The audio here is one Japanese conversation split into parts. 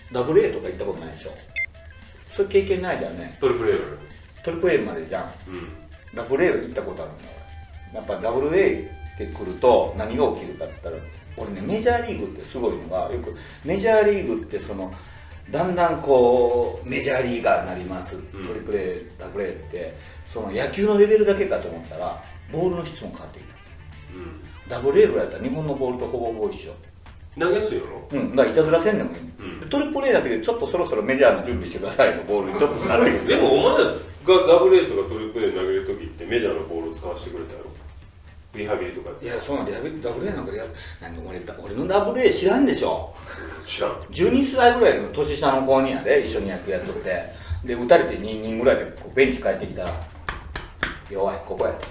ダブル A とか行ったことないでしょ。そういう経験ないじゃんね。 トリプル A トリプル A までじゃん。ダブル A 行ったことあるんだ俺。やっぱダブル A ってくると何が起きるかって言ったら、俺ね、メジャーリーグってすごいのが、よくメジャーリーグってだんだんこうメジャーリーガーになります、トリプル A、ダブル A ってその野球のレベルだけかと思ったらボールの質も変わってきた、ダブル A ぐらいだったら日本のボールとほぼほぼ一緒。 投げやすいやろ。 だからいたずらせんでもいい、トリプル A だけでちょっとそろそろメジャーの準備してくださいのボールにちょっとなるけどでもお前らがダブル A とかトリプル A 投げるときってメジャーのボールを使わせてくれたやろ。リハビリとかで。 いや、そうなんだ、ダブル A なんか俺のダブル A 知らんでしょ。 知らん。 12歳ぐらいの年下の子にやで一緒に野球やっとって、で打たれて2人ぐらいでこうベンチ帰ってきたら「弱い、ここや」と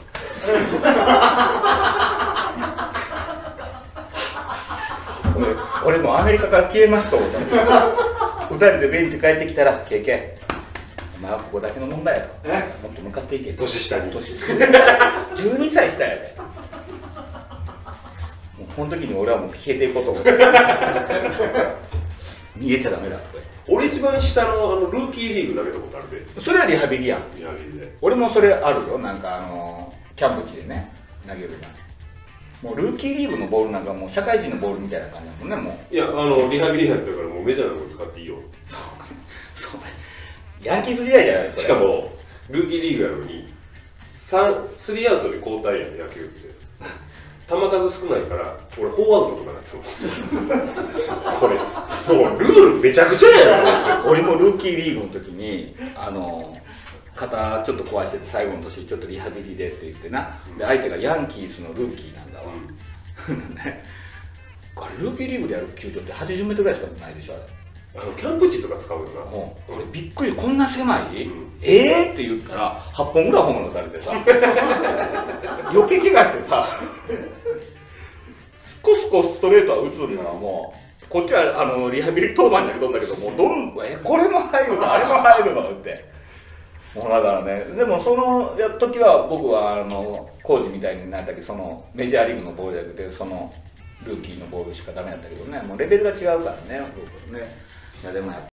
俺もうアメリカから消えますと思った打たれてベンチ帰ってきたら「経験お前はここだけの問題やと、もっと向かっていけ」 年下に。 12歳下やで。もうこの時に俺はもう消えていこうと思って逃げちゃダメだって。 俺一番下のルーキーリーグ投げたことあるで。 それはリハビリやん。 リハビリで。 俺もそれあるよ。なんかキャンプ地でね投げるじゃん。もうルーキーリーグのボールなんかもう社会人のボールみたいな感じだもんね。もういやリハビリやったからもうメジャーのボール使っていいよ。 そうヤンキース時代じゃないですか。 しかもルーキーリーグやのに3アウトで交代やん野球って球数少ないから俺4アウトとかなってもこれもうルールめちゃくちゃやん。 俺もルーキーリーグの時に肩ちょっと壊してて最後の年ちょっとリハビリでって言ってな、で相手がヤンキースのルーキーなんだわ、ね、あれルーキーリーグでやる球場って80メートルぐらいしかないでしょ。あれキャンプ地とか使うよな。 俺びっくり、こんな狭い、えって言ったら8本ぐらいホームラン打たれてさ余計怪我してさスコスコストレートは打つんならもうこっちはリハビリ当番になりとんだけど、もうこれも入るのあれも入るのってもうだからね。でもその時は僕はコーチみたいになったけど、メジャーリーグのボールじゃなくてルーキーのボールしかダメだったけどね、もうレベルが違うからね、僕ね。いやでも